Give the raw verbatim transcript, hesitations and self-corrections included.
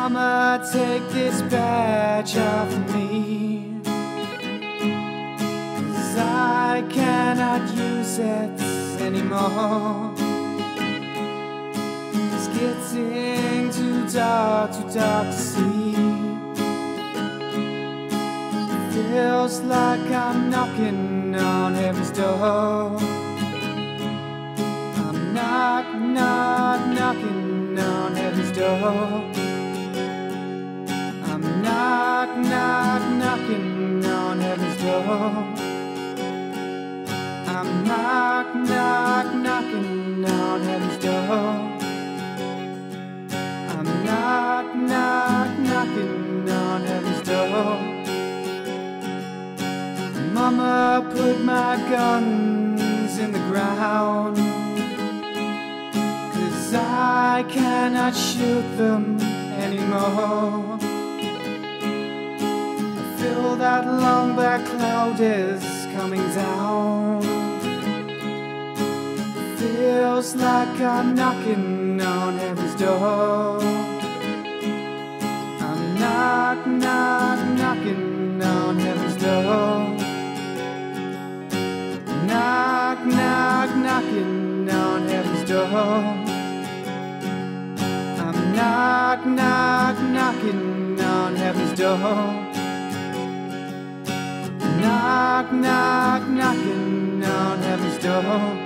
Mama, take this badge off of me, 'cause I cannot use it anymore. It's getting too dark, too dark to see. Feels like I'm knocking on heaven's door. I'm knock, knock, knocking on heaven's door. I'm knock, knock, knocking on heaven's door. I'm knock, knock, knocking on heaven's door. I'm knock, knock, knocking on heaven's door. Mama, put my guns in the ground, 'cause I cannot shoot them anymore. I feel that long black cloud is coming down. Feels like I'm knocking on heaven's door. I'm knock, knock, knocking on heaven's door. Knock, knock, knocking on heaven's door. I'm knock, knock, knocking on heaven's door. Knock, knock, knocking on heaven's door.